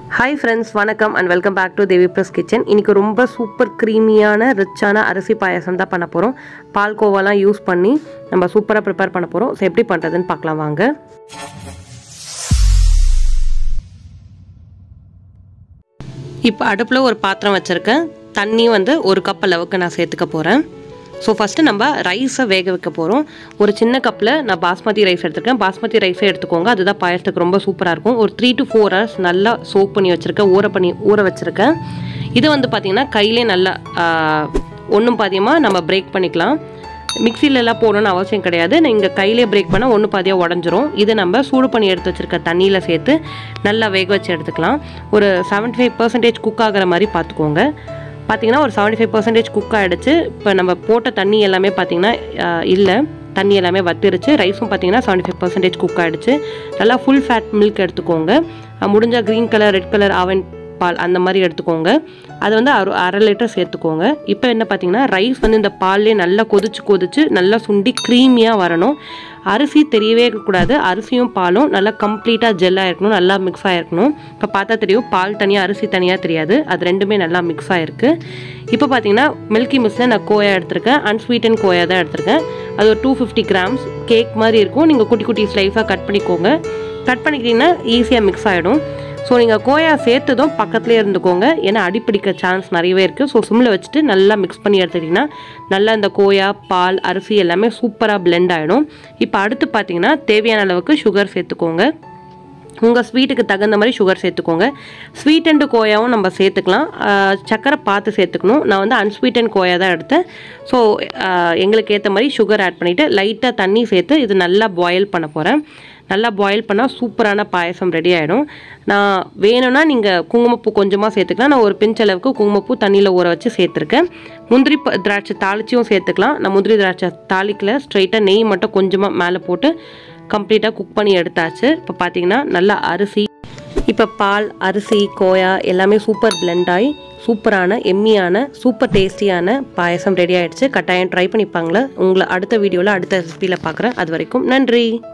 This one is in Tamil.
Hi friends, vanakkam and welcome back to Devipris kitchen. இன்னைக்கு ரொம்ப சூப்பர் க்ரீமியான ரிச்சான அரிசி பாயாசம் தான் பண்ண போறோம். பால் கோவாலாம் யூஸ் பண்ணி நம்ம சூப்பரா prepare பண்ண போறோம். சோ எப்படி பண்றதுன்னு பார்க்கலாம் வாங்க. இப்போ அடுப்புல ஒரு பாத்திரம் வச்சிருக்கேன். தண்ணி வந்து 1 கப் அளவுக்கு நான் சேர்த்துக்க போறேன். So first நம்ம ரைஸை வேக வைக்க போறோம். ஒரு சின்ன கப்ல நான் பாஸ்மதி ரைஸ் எடுத்துக்கேன். பாஸ்மதி ரைஸை எடுத்துக்கோங்க. அதுதான் பாயாசத்துக்கு ரொம்ப சூப்பரா இருக்கும். ஒரு 3 to 4 hours நல்லா சோக் பண்ணி வச்சிருக்கேன். ஊற வச்சிருக்கேன். இது வந்து பாத்தீங்கன்னா கையிலே நல்லா ஒண்ணும் பாதியமா நம்ம பிரேக் பண்ணிக்கலாம். மிக்ஸில எல்லாம் போடணும்னு அவசியம் கிடையாது. நீங்க கையிலே பிரேக் பண்ணா ஒண்ணு பாதியா உடைஞ்சிரும். இத நம்ம சூடு பண்ணி எடுத்து வச்சிருக்க தண்ணியில சேர்த்து நல்லா வேக வச்சு எடுத்துக்கலாம். ஒரு 75% குக் ஆகுற மாதிரி பாத்துக்கோங்க. பாத்தீங்கன்னா ஒரு 75% குக் ஆயிடுச்சு. இப்போ நம்ம போட்ட தண்ணி எல்லாமே பாத்தீங்கன்னா இல்ல தண்ணி எல்லாமே வத்திருச்சு. ரைஸும் பாத்தீங்கன்னா 75% குக் ஆயிடுச்சு. நல்லா ஃபுல் ஃபேட் மில்க் எடுத்துக்கோங்க. முடிஞ்சா கிரீன் கலர் ரெட் கலர் ஆவன் பால் அந்த மாதிரி எடுத்துக்கோங்க. அது வந்து 1/2 லிட்டர் சேர்த்துக்கோங்க. இப்போ என்ன பார்த்தீங்கன்னா ரைஸ் வந்து இந்த பால்லே நல்லா கொதிச்சு நல்லா சுண்டி க்ரீமியாக வரணும். அரிசி தெரியவே கூடாது. அரிசியும் பாலும் நல்லா கம்ப்ளீட்டாக ஜெல்லாக இருக்கணும், நல்லா மிக்ஸ் ஆகிருக்கணும். இப்போ பார்த்தா தெரியும் பால் தனியாக அரிசி தனியாக தெரியாது. அது ரெண்டுமே நல்லா மிக்ஸ் ஆகிருக்கு. இப்போ பார்த்தீங்கன்னா மில்கி மிஸ்ஸில் நான் கோயா எடுத்திருக்கேன். அன்ஸ்வீட்டன் கோயா தான் எடுத்திருக்கேன். அது ஒரு 250 கிராம்ஸ் கேக் மாதிரி இருக்கும். நீங்கள் குட்டி குட்டி ஸ்லைஸாக கட் பண்ணிக்கோங்க. கட் பண்ணிக்கிட்டிங்கன்னா ஈஸியாக மிக்ஸ் ஆகிடும். ஸோ நீங்கள் கோயா சேர்த்ததும் பக்கத்துலேயே இருந்துக்கோங்க. ஏன்னா அடிப்பிடிக்க சான்ஸ் நிறையவே இருக்குது. ஸோ சிம்மில் வச்சுட்டு நல்லா மிக்ஸ் பண்ணி எடுத்துக்கிட்டிங்கன்னா நல்லா இந்த கோயா பால் அரிசி எல்லாமே சூப்பராக பிளெண்ட் ஆகிடும். இப்போ அடுத்து பார்த்தீங்கன்னா தேவையான அளவுக்கு சுகர் சேர்த்துக்கோங்க. உங்கள் ஸ்வீட்டுக்கு தகுந்த மாதிரி சுகர் சேர்த்துக்கோங்க. ஸ்வீட் அண்டு கோயாவும் நம்ம சேர்த்துக்கலாம். சக்கரை பார்த்து சேர்த்துக்கணும். நான் வந்து அன்ஸ்வீட்டன் கோயா தான் எடுத்தேன். ஸோ எங்களுக்கு ஏற்ற மாதிரி சுகர் ஆட் பண்ணிவிட்டு லைட்டாக தண்ணி சேர்த்து இது நல்லா பாயில் பண்ண போகிறேன். நல்லா பாயில் பண்ணால் சூப்பரான பாயசம் ரெடி ஆகிடும். நான் வேணும்னா நீங்கள் குங்குமப்பூ கொஞ்சமாக சேர்த்துக்கலாம். நான் ஒரு பிஞ்ச் அளவுக்கு குங்குமப்பூ தண்ணியில் ஊற வச்சு சேர்த்துருக்கேன். முந்திரி திராட்சை தாளிச்சியும் சேர்த்துக்கலாம். நான் முந்திரி திராட்சை தாளிக்கல, ஸ்ட்ரைட்டாக நெய் மட்டும் கொஞ்சமாக மேலே போட்டு கம்ப்ளீட்டாக குக் பண்ணி எடுத்தாச்சு. இப்போ பார்த்தீங்கன்னா நல்லா அரிசி இப்போ பால் அரிசி கோயா எல்லாமே சூப்பர் பிளெண்ட் ஆகி சூப்பரான எம்மியான சூப்பர் டேஸ்டியான பாயசம் ரெடி ஆகிடுச்சு. கட்டாயம் ட்ரை பண்ணிப்பாங்களே. உங்களை அடுத்த வீடியோவில் அடுத்த ரெசிபியில் பார்க்குறேன். அது வரைக்கும் நன்றி.